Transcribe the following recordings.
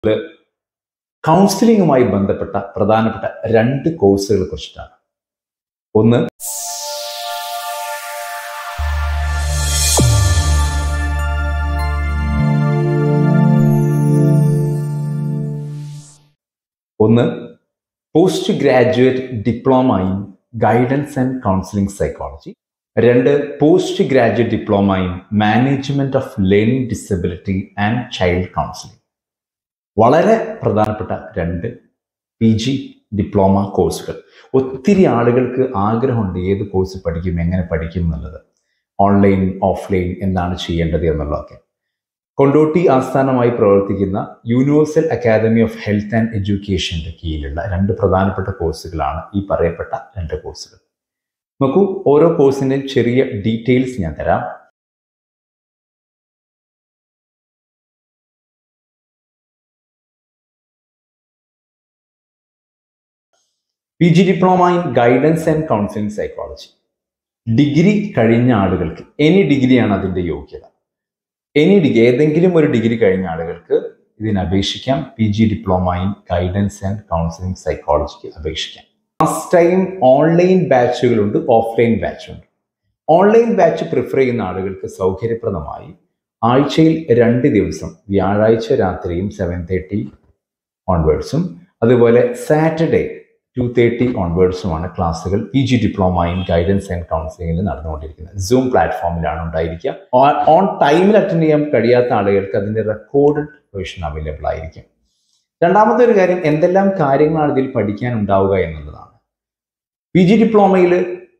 കൗൺസിലിംഗുമായി ബന്ധപ്പെട്ട പ്രധാനപ്പെട്ട രണ്ട് കോഴ്സുകളെ കുറിച്ചിട്ടാണ്. ഒന്ന് post graduate diploma in guidance and counselling psychology. രണ്ട് post graduate diploma in management of learning disability and child counselling. വളരെ പ്രധാനപ്പെട്ട രണ്ട് PG ഡിപ്ലോമ കോഴ്സുകൾ. ഒത്തിരി ആളുകൾക്ക് ആഗ്രഹമുണ്ട് ഏത് കോഴ്സ് പഠിക്കും, എങ്ങനെ പഠിക്കും എന്നുള്ളത്, ഓൺലൈൻ ഓഫ്ലൈൻ എന്താണ് ചെയ്യേണ്ടത് എന്നുള്ളതൊക്കെ. കൊണ്ടോട്ടി ആസ്ഥാനമായി പ്രവർത്തിക്കുന്ന universal academy of health and എഡ്യൂക്കേഷൻ്റെ കീഴിലുള്ള രണ്ട് പ്രധാനപ്പെട്ട കോഴ്സുകളാണ് ഈ പറയപ്പെട്ട രണ്ട് കോഴ്സുകൾ. നോക്കൂ, ഓരോ കോഴ്സിൻ്റെയും ചെറിയ ഡീറ്റെയിൽസ് ഞാൻ തരാം. PG diploma in guidance and counselling psychology. Degree കഴിഞ്ഞ ആളുകൾക്ക്, എനി ഡിഗ്രിയാണ് അതിൻ്റെ യോഗ്യത, ഏതെങ്കിലും ഒരു ഡിഗ്രി കഴിഞ്ഞ ആളുകൾക്ക് ഇതിന് അപേക്ഷിക്കാം. PG diploma in guidance and counselling സൈക്കോളജിക്ക് അപേക്ഷിക്കാം. ഫസ്റ്റ് ടൈം ഓൺലൈൻ ബാച്ചുകളുണ്ട്, ഓഫ്ലൈൻ ബാച്ചുണ്ട്. ഓൺലൈൻ ബാച്ച് പ്രിഫർ ചെയ്യുന്ന ആളുകൾക്ക് സൗകര്യപ്രദമായി ആഴ്ചയിൽ 2 ദിവസം, വ്യാഴാഴ്ച രാത്രിയും 7:30 ഓൺവേർഡ്സും അതുപോലെ സാറ്റർഡേ 2:30 ഓൺവേർഡ്സുമാണ് ക്ലാസ്സുകൾ PG diploma in guidance and കൗൺസിലിംഗിൽ നടന്നുകൊണ്ടിരിക്കുന്നത്. സൂം പ്ലാറ്റ്ഫോമിലാണ് ഉണ്ടായിരിക്കുക. ഓൺ ടൈമിൽ അറ്റൻഡ് ചെയ്യാൻ കഴിയാത്ത ആളുകൾക്ക് അതിൻ്റെ റെക്കോർഡഡ് വേർഷൻ അവൈലബിൾ ആയിരിക്കും. രണ്ടാമത്തെ ഒരു കാര്യം, എന്തെല്ലാം കാര്യങ്ങളാണ് ഇതിൽ പഠിക്കാൻ ഉണ്ടാവുക എന്നുള്ളതാണ്. PG ഡിപ്ലോമയിൽ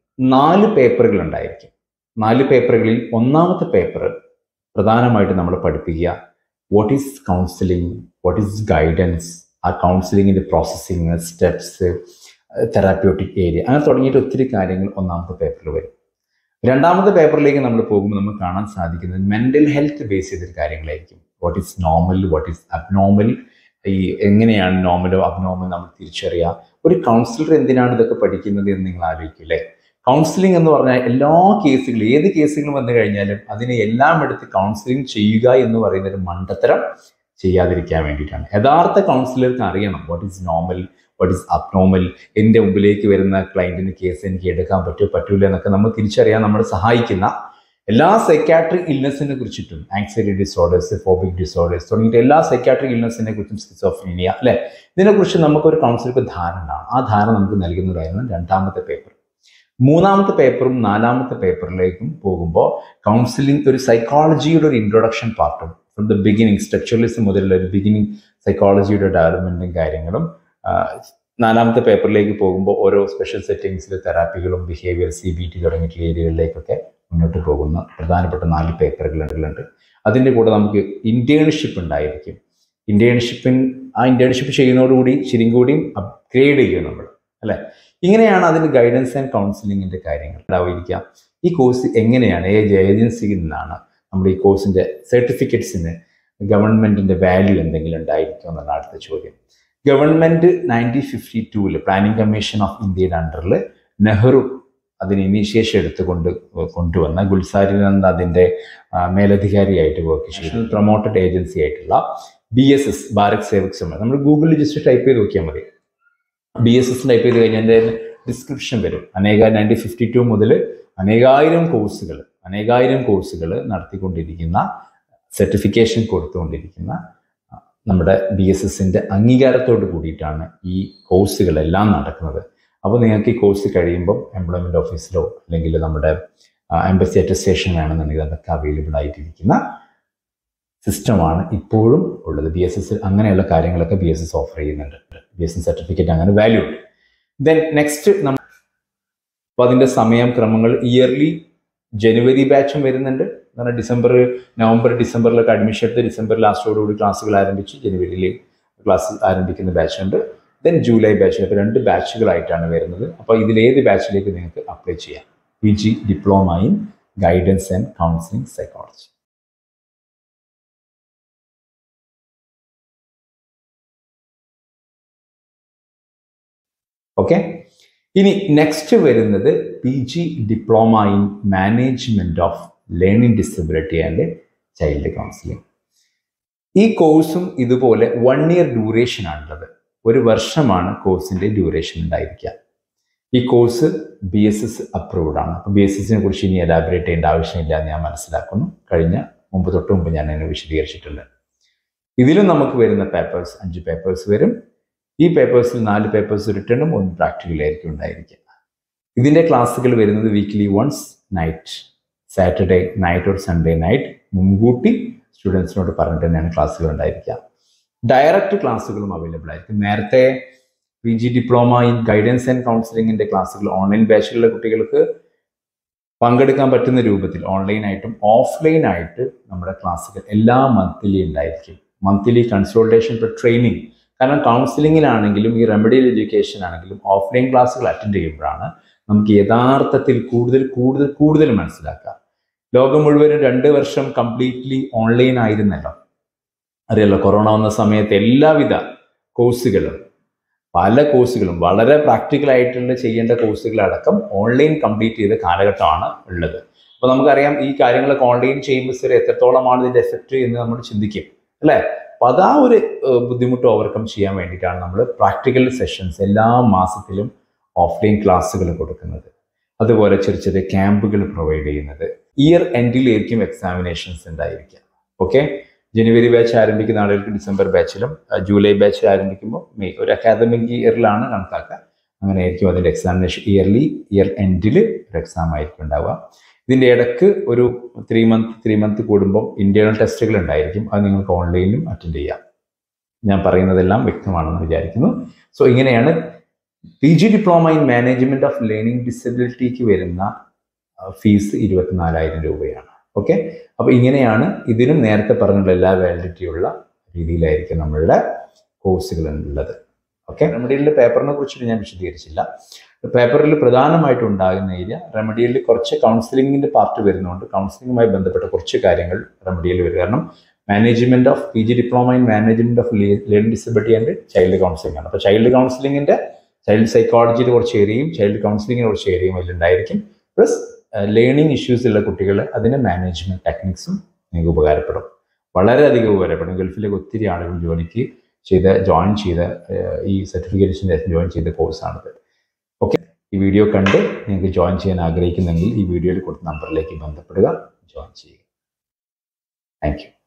4 പേപ്പറുകൾ ഉണ്ടായിരിക്കും. 4 പേപ്പറുകളിൽ ഒന്നാമത്തെ പേപ്പർ പ്രധാനമായിട്ട് നമ്മൾ പഠിപ്പിക്കുക what is counselling, what is guidance, ആ കൗൺസിലിങ്ങിൻ്റെ പ്രോസസ്സിങ്, സ്റ്റെപ്സ്, തെറാപ്യൂട്ടിക് ഏരിയ, അങ്ങനെ തുടങ്ങിയിട്ട് ഒത്തിരി കാര്യങ്ങൾ ഒന്നാമത്തെ പേപ്പറിൽ വരും. രണ്ടാമത്തെ പേപ്പറിലേക്ക് നമ്മൾ പോകുമ്പോൾ നമുക്ക് കാണാൻ സാധിക്കുന്നത് മെൻ്റൽ ഹെൽത്ത് ബേസ് ചെയ്തൊരു കാര്യങ്ങളായിരിക്കും. What is normal, what is abnormal, ഈ എങ്ങനെയാണ് നോർമലോ അബ്നോർമൽ നമ്മൾ തിരിച്ചറിയുക. ഒരു കൗൺസിലർ എന്തിനാണ് ഇതൊക്കെ പഠിക്കുന്നത് എന്ന് നിങ്ങൾ ആലോചിക്കില്ലേ? കൗൺസിലിംഗ് എന്ന് പറഞ്ഞാൽ എല്ലാ കേസുകളും, ഏത് കേസുകളും വന്നു കഴിഞ്ഞാലും അതിനെ എല്ലാം എടുത്ത് കൗൺസിലിംഗ് ചെയ്യുക എന്ന് പറയുന്ന ഒരു മണ്ടത്തരം ചെയ്യാതിരിക്കാൻ വേണ്ടിയിട്ടാണ്. യഥാർത്ഥ കൗൺസിലർക്ക് അറിയണം what is normal, what is abnormal, എൻ്റെ മുമ്പിലേക്ക് വരുന്ന ക്ലയൻറ്റിന് കേസ് എനിക്ക് എടുക്കാൻ പറ്റൂല എന്നൊക്കെ നമ്മൾ തിരിച്ചറിയാൻ നമ്മളെ സഹായിക്കുന്ന എല്ലാ സൈക്കാട്രിക് ഇൽനെസ്സിനെ കുറിച്ചിട്ടും, ആങ്സൈറ്റി ഡിസോർഡേഴ്സ്, ഫോബിക് ഡിസോർഡേഴ്സ് തുടങ്ങിയിട്ട് എല്ലാ സൈക്കാട്രിക് ഇൽനെസ്സിനെ കുറിച്ചും, സ്കിസോഫ്രീനിയ, അല്ലെ, ഇതിനെക്കുറിച്ച് നമുക്കൊരു കൗൺസിലർക്ക് ധാരണ ഉണ്ടാണ്. ആ ധാരണ നമുക്ക് നൽകുന്നതായിരുന്നു രണ്ടാമത്തെ പേപ്പർ. മൂന്നാമത്തെ പേപ്പറും നാലാമത്തെ പേപ്പറിലേക്കും പോകുമ്പോൾ കൗൺസിലിംഗ് ഒരു സൈക്കോളജിയുടെ ഒരു ഇൻട്രൊഡക്ഷൻ പാർട്ടും ഫ്രം ദ ബിഗിനിങ്, സ്ട്രക്ചറലിസം മുതലുള്ള ഒരു ബിഗിനിങ് സൈക്കോളജിയുടെ ഡെവലപ്മെൻറ്റും കാര്യങ്ങളും. നാലാമത്തെ പേപ്പറിലേക്ക് പോകുമ്പോൾ ഓരോ സ്പെഷ്യൽ സെറ്റിങ്സിൽ തെറാപ്പികളും ബിഹേവിയർ, CBT തുടങ്ങിയിട്ടുള്ള ഏരിയകളിലേക്കൊക്കെ മുന്നോട്ട് പോകുന്ന പ്രധാനപ്പെട്ട 4 പേപ്പറുകളുണ്ട്. അതിൻ്റെ കൂടെ നമുക്ക് ഇൻറ്റേൺഷിപ്പ് ഉണ്ടായിരിക്കും. ഇൻറ്റേൺഷിപ്പ് ചെയ്യുന്നതോടുകൂടി ശരിയും കൂടിയും അപ്ഗ്രേഡ് ചെയ്യും നമ്മൾ, അല്ലേ? ഇങ്ങനെയാണ് അതിന് ഗൈഡൻസ് ആൻഡ് കൗൺസിലിങ്ങിൻ്റെ കാര്യങ്ങൾ ഉണ്ടായിരിക്കാം. ഈ കോഴ്സ് എങ്ങനെയാണ്, ഏത് ഏജൻസിയിൽ നിന്നാണ് നമ്മൾ ഈ കോഴ്സിൻ്റെ സർട്ടിഫിക്കറ്റ്സിന് ഗവൺമെൻറ്റിൻ്റെ വാല്യൂ എന്തെങ്കിലും ഉണ്ടായിരിക്കും എന്നാണ് അടുത്ത ചോദ്യം. ഗവൺമെൻറ് 1952 പ്ലാനിംഗ് കമ്മീഷൻ ഓഫ് ഇന്ത്യയുടെ അണ്ടറിൽ നെഹ്റു അതിന് ഇനീഷ്യേഷൻ കൊണ്ടുവന്ന ഗുൽസാരിനന്ദ അതിൻ്റെ മേലധികാരിയായിട്ട് വർക്ക് ചെയ്തു. പ്രൊമോട്ടഡ് ഏജൻസി ആയിട്ടുള്ള BSS, ഭാരത് സേവക് സമാജ്. നമ്മൾ ഗൂഗിളിൽ ജസ്റ്റ് ടൈപ്പ് ചെയ്ത് നോക്കിയാൽ മതി. BSS ടൈപ്പ് ചെയ്ത് കഴിഞ്ഞാൽ എൻ്റെ ഡിസ്ക്രിപ്ഷൻ വരും. 1952 മുതൽ അനേകായിരം കോഴ്സുകൾ നടത്തിക്കൊണ്ടിരിക്കുന്ന, സർട്ടിഫിക്കേഷൻ കൊടുത്തുകൊണ്ടിരിക്കുന്ന നമ്മുടെ BSSൻ്റെ അംഗീകാരത്തോട് കൂടിയിട്ടാണ് ഈ കോഴ്സുകളെല്ലാം നടക്കുന്നത്. അപ്പോൾ നിങ്ങൾക്ക് ഈ കോഴ്സ് കഴിയുമ്പം എംപ്ലോയ്മെൻറ്റ് ഓഫീസിലോ അല്ലെങ്കിൽ നമ്മുടെ എംബസി അറ്റസ്റ്റേഷൻ വേണമെന്നുണ്ടെങ്കിൽ അതൊക്കെ അവൈലബിൾ ആയിട്ടിരിക്കുന്ന സിസ്റ്റമാണ് ഇപ്പോഴും ഉള്ളത്. BSS അങ്ങനെയുള്ള കാര്യങ്ങളൊക്കെ BSS ഓഫർ ചെയ്യുന്നുണ്ട്. BSS സർട്ടിഫിക്കറ്റ് അങ്ങനെ വാല്യൂ ഉണ്ട്. ദെൻ നെക്സ്റ്റ് അപ്പോൾ അതിൻ്റെ ക്രമങ്ങൾ ഇയർലി ജനുവരി ബാച്ചും വരുന്നുണ്ട്. കാരണം നവംബർ ഡിസംബറിലൊക്കെ അഡ്മിഷൻ എടുത്ത് ഡിസംബർ ലാസ്റ്റോടുകൂടി ക്ലാസ്സുകൾ ആരംഭിച്ച് ജനുവരിയിൽ ക്ലാസ് ആരംഭിക്കുന്ന ബാച്ചുണ്ട്. Then July batch. അപ്പോൾ 2 ബാച്ചുകളായിട്ടാണ് വരുന്നത്. അപ്പോൾ ഇതിലേത് ബാച്ചിലേക്ക് നിങ്ങൾക്ക് അപ്ലൈ ചെയ്യാം. PG diploma in guidance and counselling psychology. Okay, ഇനി നെക്സ്റ്റ് വരുന്നത് PG diploma in management of learning disability and child counselling. ഈ കോഴ്സും ഇതുപോലെ 1 ഇയർ ഡ്യൂറേഷൻ ആണുള്ളത്. 1 വർഷമാണ് കോഴ്സിന്റെ ഡ്യൂറേഷൻ ഉണ്ടായിരിക്കുക. ഈ കോഴ്സ് BSS അപ്രൂവ്ഡ് ആണ്. അപ്പോൾ BSSനെ കുറിച്ച് ഇനി എലാബറേറ്റ് ചെയ്യേണ്ട ആവശ്യമില്ല എന്ന് ഞാൻ മനസ്സിലാക്കുന്നു. തൊട്ട് മുമ്പ് ഞാൻ അതിനെ വിശദീകരിച്ചിട്ടുണ്ട്. ഇതിലും നമുക്ക് വരുന്ന പേപ്പേഴ്സ് 5 പേപ്പേഴ്സ് വരും. ഈ പേപ്പേഴ്സിൽ 4 പേപ്പേഴ്സ് റിട്ടേണും 1 പ്രാക്ടിക്കലായിരിക്കും ഉണ്ടായിരിക്കുക. ഇതിന്റെ ക്ലാസ്സുകൾ വരുന്നത് weekly once night, Saturday night or Sunday night മുൻകൂട്ടി സ്റ്റുഡൻസിനോട് പറഞ്ഞിട്ട് തന്നെയാണ് ക്ലാസ്സുകൾ ഉണ്ടായിരിക്കുക. ഡയറക്റ്റ് ക്ലാസ്സുകളും അവൈലബിൾ ആയിരിക്കും. നേരത്തെ PG diploma in guidance and കൗൺസിലിംഗിന്റെ ക്ലാസ്സുകൾ ഓൺലൈൻ ബാച്ചിലുള്ള കുട്ടികൾക്ക് പങ്കെടുക്കാൻ പറ്റുന്ന രൂപത്തിൽ ഓൺലൈനായിട്ടും ഓഫ്ലൈനായിട്ട് നമ്മുടെ ക്ലാസ്സുകൾ എല്ലാ മന്ത്ലി ഉണ്ടായിരിക്കും. Monthly consultation for training. കാരണം കൗൺസിലിങ്ങിലാണെങ്കിലും ഈ റെമഡിയൽ എഡ്യൂക്കേഷൻ ആണെങ്കിലും ഓഫ്ലൈൻ ക്ലാസ്സുകൾ അറ്റൻഡ് ചെയ്യുമ്പോഴാണ് നമുക്ക് യഥാർത്ഥത്തിൽ കൂടുതൽ മനസ്സിലാക്കുക. ലോകം മുഴുവനും 2 വർഷം കംപ്ലീറ്റ്ലി ഓൺലൈൻ ആയിരുന്നല്ലോ. അറിയാലോ, കൊറോണ വന്ന സമയത്ത് എല്ലാവിധ കോഴ്സുകളും പല കോഴ്സുകളും വളരെ പ്രാക്ടിക്കലായിട്ടുള്ള ചെയ്യേണ്ട കോഴ്സുകളടക്കം ഓൺലൈൻ കംപ്ലീറ്റ് ചെയ്ത കാലഘട്ടമാണ് ഉള്ളത്. അപ്പോൾ നമുക്കറിയാം ഈ കാര്യങ്ങളൊക്കെ ഓൺലൈൻ ചെയ്യുമ്പോൾ എത്രത്തോളമാണ് ഇതിൻ്റെ എഫക്റ്റ് എന്ന് നമ്മൾ ചിന്തിക്കും അല്ലേ. അപ്പോൾ അത് ആ ഒരു ബുദ്ധിമുട്ട് ഓവർകം ചെയ്യാൻ വേണ്ടിയിട്ടാണ് നമ്മൾ പ്രാക്ടിക്കൽ സെഷൻസ് എല്ലാ മാസത്തിലും ഓഫ്ലൈൻ ക്ലാസ്സുകൾ കൊടുക്കുന്നത്. അതുപോലെ ചെറിയ ക്യാമ്പുകൾ പ്രൊവൈഡ് ചെയ്യുന്നത്. ഇയർ എൻഡിലായിരിക്കും എക്സാമിനേഷൻസ് ഉണ്ടായിരിക്കുക. ഓക്കെ, ജനുവരി ബാച്ച് ആരംഭിക്കുന്ന ആളുകൾക്ക് ഡിസംബർ ബാച്ചിലും ജൂലൈ ബാച്ച് ആരംഭിക്കുമ്പോൾ മെയ്, ഒരു അക്കാദമിക് ഇയറിലാണ് കണക്കാക്കുക. അങ്ങനെയായിരിക്കും അതിൻ്റെ എക്സാമിനേഷൻ. ഇയർ എൻഡിൽ ഒരു എക്സാം ആയിരിക്കും ഉണ്ടാവുക. ഇതിൻ്റെ ഇടയ്ക്ക് ഒരു 3 മന്ത് കൂടുമ്പോൾ ഇന്റേണൽ ടെസ്റ്റുകൾ ഉണ്ടായിരിക്കും. അത് നിങ്ങൾക്ക് ഓൺലൈനിലും അറ്റൻഡ് ചെയ്യാം. ഞാൻ പറയുന്നതെല്ലാം വ്യക്തമാണെന്ന് വിചാരിക്കുന്നു. സോ ഇങ്ങനെയാണ് PG diploma in management of learning ഡിസബിലിറ്റിക്ക് വരുന്ന ഫീസ് 24,000 രൂപയാണ്. ഓക്കെ, അപ്പോൾ ഇങ്ങനെയാണ് ഇതിനും നേരത്തെ പറഞ്ഞുള്ള എല്ലാ വാലിഡിറ്റിയുള്ള രീതിയിലായിരിക്കും നമ്മളുടെ കോഴ്സുകൾ ഉള്ളത്. ഓക്കെ, റെമഡിയലിൻ്റെ പേപ്പറിനെ കുറിച്ചിട്ട് ഞാൻ വിശദീകരിച്ചില്ല. പേപ്പറിൽ പ്രധാനമായിട്ടും ഉണ്ടാകുന്ന ഏരിയ റെമഡിയലിൽ കുറച്ച് കൗൺസിലിങ്ങിൻ്റെ പാർട്ട് വരുന്നതുകൊണ്ട് കൗൺസിലിങ്ങുമായി ബന്ധപ്പെട്ട കുറച്ച് കാര്യങ്ങൾ റെമഡിയലിൽ വരും. കാരണം management of PG diploma in management of learning disability and child counselling ആണ്. അപ്പോൾ ചൈൽഡ് കൗൺസിലിങ്ങിൻ്റെ ചൈൽഡ് സൈക്കോളജിയിൽ കുറച്ച് ഏരിയയും ചൈൽഡ് കൗൺസിലിങ്ങിന് കുറച്ച് ഏരിയയും അതിലുണ്ടായിരിക്കും. പ്ലസ് ലേണിംഗ് ഇഷ്യൂസ് ഉള്ള കുട്ടികൾ അതിൻ്റെ മാനേജ്മെന്റ് ടെക്നിക്സും നിങ്ങൾക്ക് ഉപകാരപ്പെടും, വളരെയധികം ഉപകാരപ്പെടും. ഗൾഫിലേക്ക് ഒത്തിരി ആളുകൾ ജോയിൻ ചെയ്ത ഈ സർട്ടിഫിക്കേഷൻ്റെ ജോയിൻ ചെയ്ത കോഴ്സാണിത്. ഓക്കെ, ഈ വീഡിയോ കണ്ട് നിങ്ങൾക്ക് ജോയിൻ ചെയ്യാൻ ആഗ്രഹിക്കുന്നെങ്കിൽ ഈ വീഡിയോയിൽ കൊടുത്ത നമ്പറിലേക്ക് ബന്ധപ്പെടുക, ജോയിൻ ചെയ്യുക. Thank U.